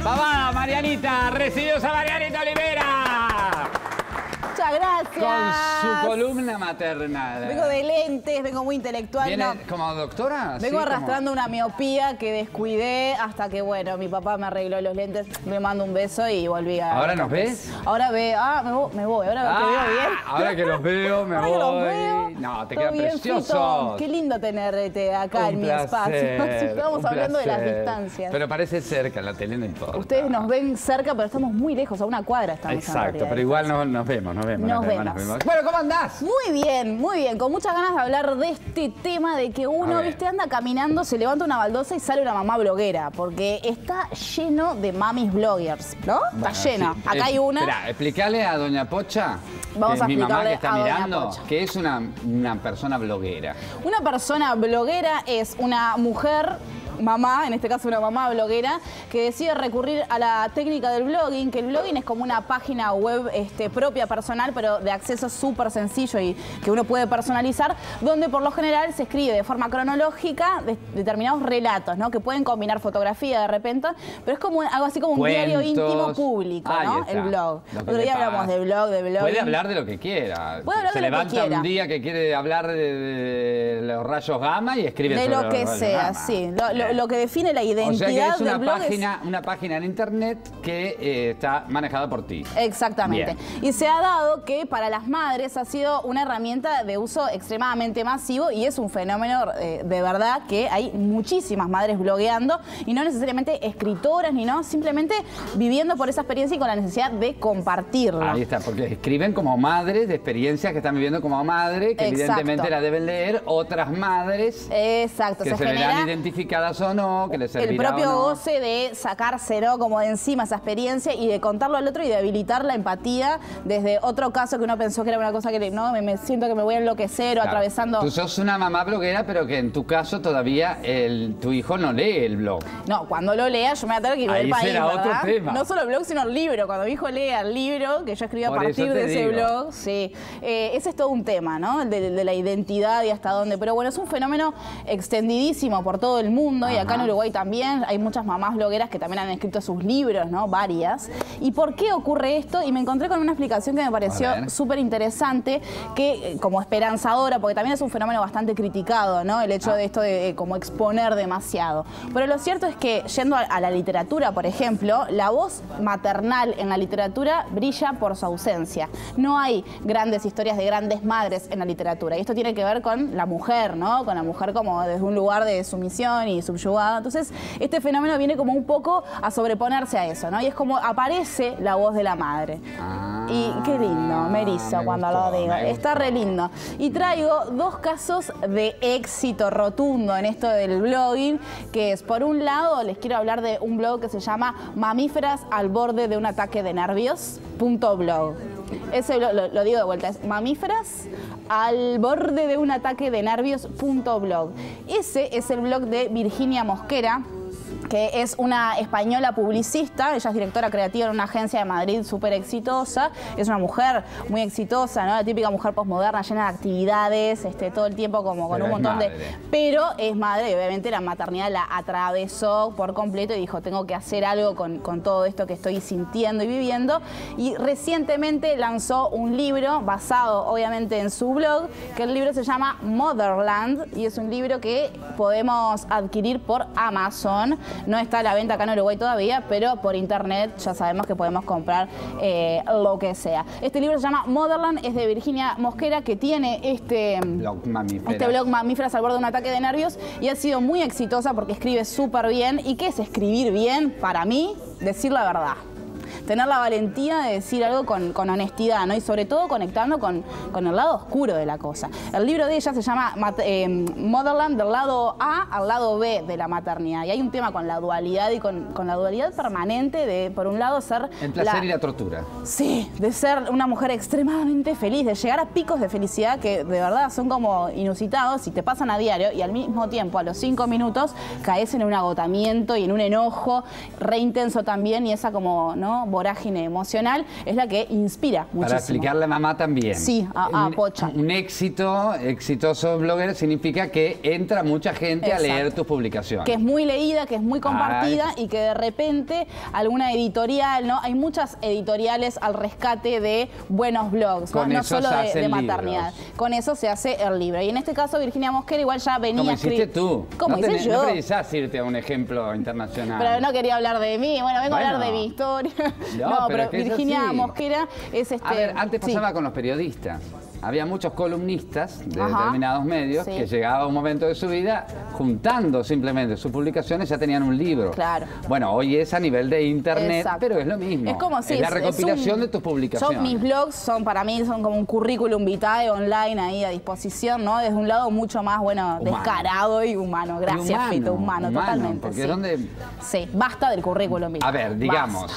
Mamá, Marianita, recibidos a Marianita Olivera. Muchas gracias. Con su columna maternal. Vengo de lentes, vengo muy intelectual. ¿Viene no. como doctora? Vengo ¿Sí? arrastrando una miopía que descuidé hasta que, bueno, mi papá me arregló los lentes, me mando un beso y volví a... ¿Ahora nos ves? Ahora me voy, ahora te veo bien. Ahora que los veo, me Ahora voy. que los veo, No, te todo quedan bien, preciosos. Fito. Qué lindo tenerte acá en mi espacio. Estamos hablando de las placer. distancias. Pero parece cerca, la tele no importa. Ustedes nos ven cerca, pero estamos muy lejos, a una cuadra estamos. Exacto, pero igual nos vemos. Nos vemos. Bueno, ¿cómo andás? Muy bien, con muchas ganas de hablar de este tema de que uno, viste, anda caminando, se levanta una baldosa y sale una mamá bloguera, porque está lleno de mamis bloggers, ¿no? Bueno, está lleno. sí. Acá hay una. Espera, explícale a doña Pocha, Vamos que a es mi mamá que explicarle está a doña mirando, Pocha. que es una persona bloguera. Una persona bloguera es una mujer, mamá, en este caso una mamá bloguera, que decide recurrir a la técnica del blogging, que el blogging es como una página web propia, personal, pero de acceso súper sencillo y que uno puede personalizar, donde por lo general se escribe de forma cronológica determinados relatos, ¿no? Que pueden combinar fotografía de repente, pero es como algo así como un diario íntimo público, ¿no? El blog. Otro día hablamos de blogging. Puede hablar de lo que quiera. Puede hablar se de lo que levanta quiera. un día que quiere hablar de los rayos gamma y escribe de sobre lo que los rayos sea, gamma. sí. Lo que define la identidad o sea que es del blog una página en internet que está manejada por ti. Exactamente. Bien. Y se ha dado que para las madres ha sido una herramienta de uso extremadamente masivo y es un fenómeno de verdad que hay muchísimas madres blogueando y no necesariamente escritoras ni no, simplemente viviendo por esa experiencia y con la necesidad de compartirla. Ahí está, porque escriben como madres de experiencias que están viviendo como madre, que Exacto. evidentemente la deben leer otras madres. Exacto. Que se verán identificadas o no, que les servirá el propio o no. goce de sacárselo como de encima esa experiencia y de contarlo al otro y de habilitar la empatía desde otro caso que uno pensó que era una cosa que no, me siento que me voy a enloquecer o Claro. atravesando. Tú sos una mamá bloguera, pero que en tu caso todavía tu hijo no lee el blog. No, cuando lo lea yo me voy a tener que ir del Ahí país, será ¿verdad? otro tema. No solo el blog, sino el libro. Cuando mi hijo lea el libro, que yo escribí a Por partir eso te de ese digo. blog, sí. Ese es todo un tema, ¿no? De la identidad y hasta dónde. Pero bueno, es un fenómeno extendidísimo por todo el mundo. Y acá en Uruguay también hay muchas mamás blogueras que también han escrito sus libros, ¿no? Varias. ¿Y por qué ocurre esto? Y me encontré con una explicación que me pareció súper interesante, que como esperanzadora, porque también es un fenómeno bastante criticado, ¿no? El hecho de esto de como exponer demasiado. Pero lo cierto es que, yendo a la literatura, por ejemplo, la voz maternal en la literatura brilla por su ausencia. No hay grandes historias de grandes madres en la literatura. Y esto tiene que ver con la mujer, ¿no? Con la mujer como desde un lugar de sumisión y subyugada. Entonces, este fenómeno viene como un poco a sobreponerse a eso, ¿no? Y es como aparece la voz de la madre. Y qué lindo, me erizo cuando lo digo. Está re lindo. Y traigo dos casos de éxito rotundo en esto del blogging, que es, por un lado, les quiero hablar de un blog que se llama Mamíferas al borde de un ataque de nervios.blog. Ese lo digo de vuelta, es Mamíferas al borde de un ataque de nervios.blog. Ese es el blog de Virginia Mosquera, que es una española publicista. Ella es directora creativa en una agencia de Madrid súper exitosa. Es una mujer muy exitosa, ¿no? La típica mujer posmoderna, llena de actividades, todo el tiempo como con un montón de... Pero es madre y obviamente la maternidad la atravesó por completo y dijo, tengo que hacer algo con todo esto que estoy sintiendo y viviendo. Y recientemente lanzó un libro basado obviamente en su blog, que el libro se llama Motherland y es un libro que podemos adquirir por Amazon. No está a la venta acá en Uruguay todavía, pero por internet ya sabemos que podemos comprar lo que sea. Este libro se llama Motherland, es de Virginia Mosquera, que tiene este blog Mamíferas al borde de un ataque de nervios y ha sido muy exitosa porque escribe súper bien. ¿Y qué es escribir bien? Para mí, decir la verdad. Tener la valentía de decir algo con honestidad, ¿no? Y sobre todo conectando con el lado oscuro de la cosa. El libro de ella se llama Motherland, del lado A al lado B de la maternidad. Y hay un tema con la dualidad y con la dualidad permanente de, por un lado, ser... El placer y la tortura. Sí, de ser una mujer extremadamente feliz, de llegar a picos de felicidad que de verdad son como inusitados y te pasan a diario y al mismo tiempo, a los 5 minutos, caes en un agotamiento y en un enojo re intenso también y esa como, ¿no? vorágine emocional es la que inspira muchísimo. Para explicarle a mamá también. Sí, a Pocha. Un exitoso blogger significa que entra mucha gente a leer tus publicaciones. Que es muy leída, que es muy compartida y que de repente alguna editorial, ¿no? Hay muchas editoriales al rescate de buenos blogs, ¿no? No solo de maternidad. Con eso se hace el libro. Y en este caso Virginia Mosquera igual ya venía escribiendo. ¿Cómo hiciste tú? Hice yo? No precisás irte a un ejemplo internacional. Pero no quería hablar de mí. Bueno, vengo a hablar de mi historia. No, pero Virginia Mosquera es A ver, antes pasaba con los periodistas. Había muchos columnistas de determinados medios que llegaba un momento de su vida juntando simplemente sus publicaciones, ya tenían un libro. Claro. Bueno, hoy es a nivel de internet, pero es lo mismo. Es como si es la recopilación de tus publicaciones. Mis blogs para mí son como un currículum vitae online ahí a disposición, ¿no? Desde un lado mucho más, bueno, descarado y humano. Gracias, Fito, humano, totalmente. Porque es donde... Sí, basta del currículum vitae. A ver, digamos,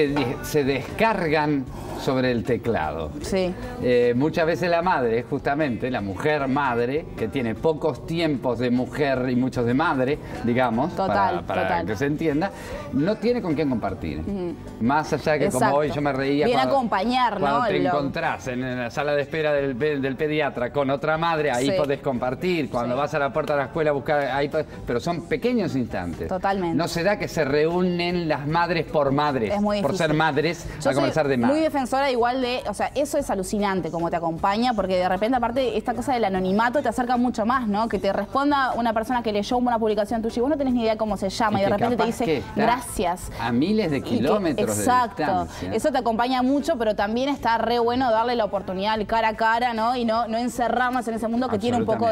se descargan sobre el teclado. Sí. Muchas veces la madre, justamente, la mujer madre, que tiene pocos tiempos de mujer y muchos de madre, digamos, para que se entienda, no tiene con quién compartir. Más allá que como hoy yo me reía Viene a acompañar, cuando ¿no? te encontrás en la sala de espera del pediatra con otra madre, ahí podés compartir. Cuando vas a la puerta de la escuela a buscar, ahí pero son pequeños instantes. Totalmente. No se da que se reúnen las madres por madres, es muy por ser madres, yo a conversar de madres. Muy defensora igual de, o sea, eso es alucinante como te acompaña, porque de repente aparte esta cosa del anonimato te acerca mucho más, ¿no? Que te responda una persona que leyó una publicación tuya y vos no tenés ni idea cómo se llama y de repente te dice gracias. A miles de kilómetros exacto. de distancia. Eso te acompaña mucho, pero también está re bueno darle la oportunidad al cara a cara, ¿no? Y no encerrarnos en ese mundo que tiene un poco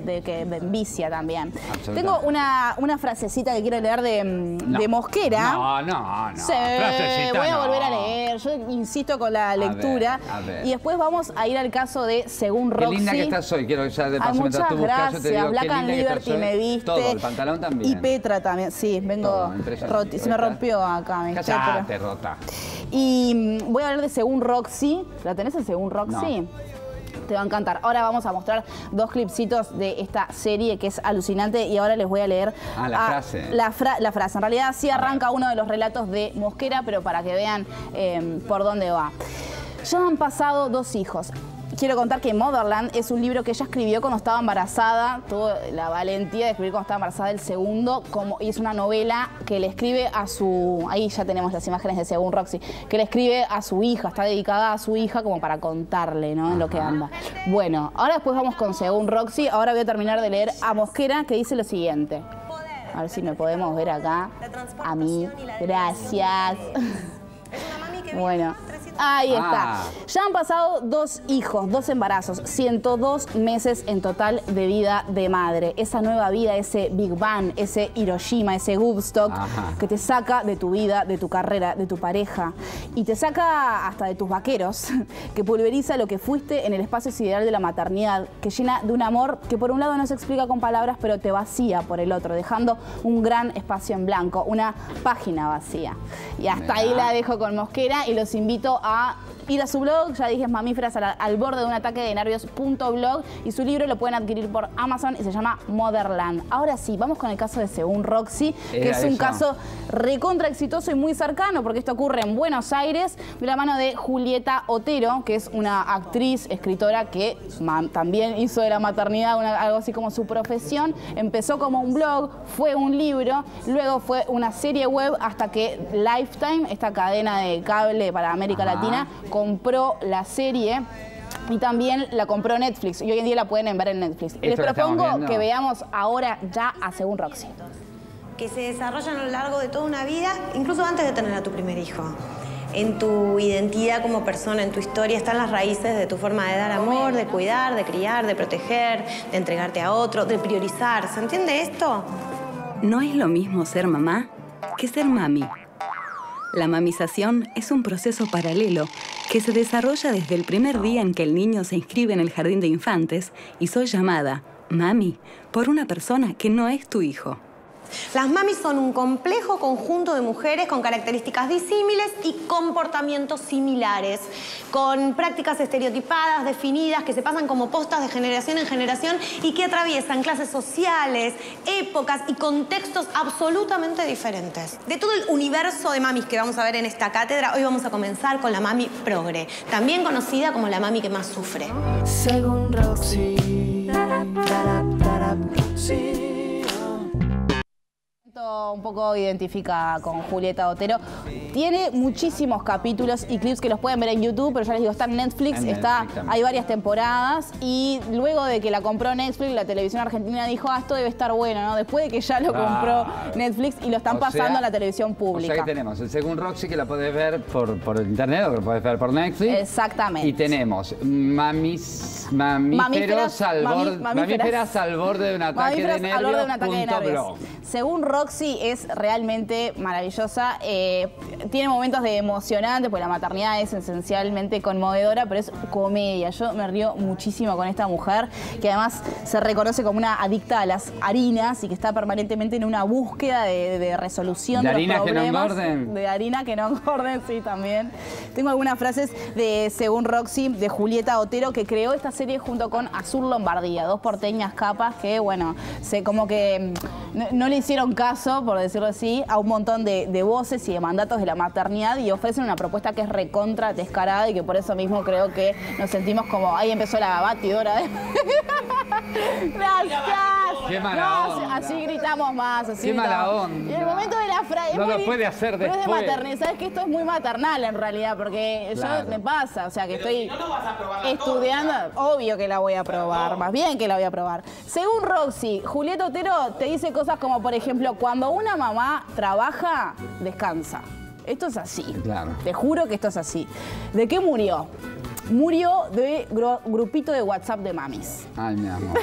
de envidia también. Tengo una frasecita que quiero leer de Mosquera. No. Sí, voy a volver a leer. Yo insisto con la lectura. A ver. Y después vamos a ir al caso de Según Roxy. Qué linda que estás hoy. Quiero ya de paso muchas tu buscar, yo te digo, Black and Liberty me viste. Todo, el pantalón también. Y Petra también. Sí, vengo se me rompió acá. Cállate, rota. Y voy a hablar de Según Roxy. ¿La tenés en Según Roxy? No. Te va a encantar. Ahora vamos a mostrar dos clipsitos de esta serie que es alucinante y ahora les voy a leer la frase. En realidad sí arranca uno de los relatos de Mosquera, pero para que vean por dónde va. Ya han pasado 2 hijos. Quiero contar que Motherland es un libro que ella escribió cuando estaba embarazada, tuvo la valentía de escribir cuando estaba embarazada del segundo, y es una novela que le escribe a su, ahí ya tenemos las imágenes de Según Roxy, que le escribe a su hija, está dedicada a su hija como para contarle, ¿no? En lo que anda. Bueno, ahora después vamos con Según Roxy, ahora voy a terminar de leer a Mosquera, que dice lo siguiente. A ver si me podemos ver acá, a mí, gracias. Bueno, ahí está. Ya han pasado 2 hijos, 2 embarazos, 102 meses en total de vida de madre. Esa nueva vida, ese Big Bang, ese Hiroshima, ese Woodstock, que te saca de tu vida, de tu carrera, de tu pareja. Y te saca hasta de tus vaqueros, que pulveriza lo que fuiste en el espacio sideral de la maternidad, que llena de un amor que por un lado no se explica con palabras, pero te vacía por el otro, dejando un gran espacio en blanco, una página vacía. Y hasta ahí la dejo con Mosquera y los invito a ir a su blog, ya dije, Mamíferas al borde de un ataque de nervios.blog, y su libro lo pueden adquirir por Amazon y se llama Motherland. Ahora sí, vamos con el caso de Según Roxy, que es un caso recontra exitoso y muy cercano, porque esto ocurre en Buenos Aires, de la mano de Julieta Otero, que es una actriz, escritora que también hizo de la maternidad algo así como su profesión. Empezó como un blog, fue un libro, luego fue una serie web, hasta que Lifetime, esta cadena de cable para América Latina, compró la serie y también la compró Netflix y hoy en día la pueden ver en Netflix. Les propongo que veamos ahora ya a Según Roxy. Que se desarrollan a lo largo de toda una vida, incluso antes de tener a tu primer hijo. En tu identidad como persona, en tu historia, están las raíces de tu forma de dar amor, de cuidar, de criar, de proteger, de entregarte a otro, de priorizar. ¿Se entiende esto? No es lo mismo ser mamá que ser mami. La mamización es un proceso paralelo que se desarrolla desde el primer día en que el niño se inscribe en el jardín de infantes y soy llamada mami por una persona que no es tu hijo. Las mamis son un complejo conjunto de mujeres con características disímiles y comportamientos similares, con prácticas estereotipadas, definidas, que se pasan como postas de generación en generación y que atraviesan clases sociales, épocas y contextos absolutamente diferentes. De todo el universo de mamis que vamos a ver en esta cátedra, hoy vamos a comenzar con la mami progre, también conocida como la mami que más sufre. Según Roxy, Un poco identifica con Julieta Otero. Tiene muchísimos capítulos y clips que los pueden ver en YouTube, pero ya les digo, está en Netflix, hay varias temporadas y luego de que la compró Netflix, la televisión argentina dijo, esto debe estar bueno, ¿no? Después de que ya lo compró Netflix y lo están pasando a la televisión pública. O sea que tenemos el Según Roxy, que la podés ver por internet o que lo podés ver por Netflix. Exactamente. Y tenemos mamíferas al borde de un ataque de nervios. Según Roxy es realmente maravillosa, tiene momentos de emocionantes, porque la maternidad es esencialmente conmovedora, pero es comedia. Yo me río muchísimo con esta mujer, que además se reconoce como una adicta a las harinas y que está permanentemente en una búsqueda de resolución de los problemas. ¿De harina que no engorden? De harina que no engorden, sí, también. Tengo algunas frases de Según Roxy, de Julieta Otero, que creó esta serie junto con Azul Lombardía, dos porteñas capas que, bueno, como que no le hicieron caso, por decirlo así, a un montón de voces y de mandatos de la maternidad y ofrecen una propuesta que es recontra descarada y que por eso mismo creo que nos sentimos como, ahí empezó la batidora. Gracias. Qué mala onda. Así gritamos más. Así Qué mala onda. Y en el momento de la frase... No lo puede hacer después. Pero es de maternidad. ¿Sabes que esto es muy maternal en realidad? Porque claro, yo me pasa, o sea, que estoy estudiando. Obvio que la voy a probar, más bien que la voy a probar. Según Roxy, Julieta Otero te dice cosas como, por ejemplo, cuando una mamá trabaja, descansa. Esto es así. Claro. Te juro que esto es así. ¿De qué murió? Murió de grupito de WhatsApp de mamis. Ay, mi amor.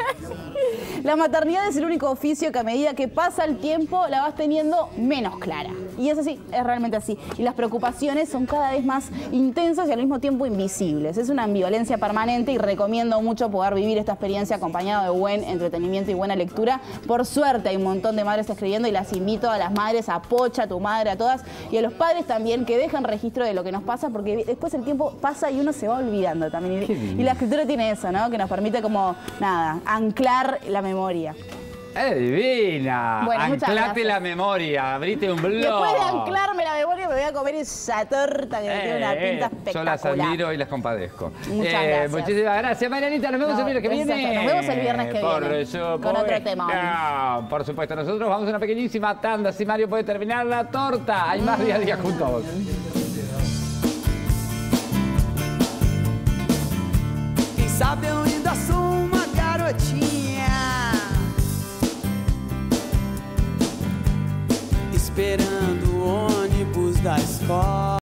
La maternidad es el único oficio que a medida que pasa el tiempo la vas teniendo menos clara. Y es así, es realmente así. Y las preocupaciones son cada vez más intensas y al mismo tiempo invisibles. Es una ambivalencia permanente y recomiendo mucho poder vivir esta experiencia acompañado de buen entretenimiento y buena lectura. Por suerte hay un montón de madres escribiendo y las invito a las madres, a Pocha, a tu madre, a todas, y a los padres también, que dejen registro de lo que nos pasa, porque después el tiempo pasa y uno se va olvidando también. Y la escritura tiene eso, ¿no? Que nos permite como, nada, anclar la memoria. ¡Es divina! Bueno, anclate la memoria, abrite un blog. Después de anclarme la memoria me voy a comer esa torta que tiene una pinta espectacular. Yo las admiro y las compadezco. Muchas gracias. Muchísimas gracias, Marianita. Nos vemos el viernes que viene. Nos vemos el viernes que viene. Con otro tema. Por supuesto, nosotros vamos a una pequeñísima tanda. Si Mario puede terminar la torta. Hay más día a día juntos.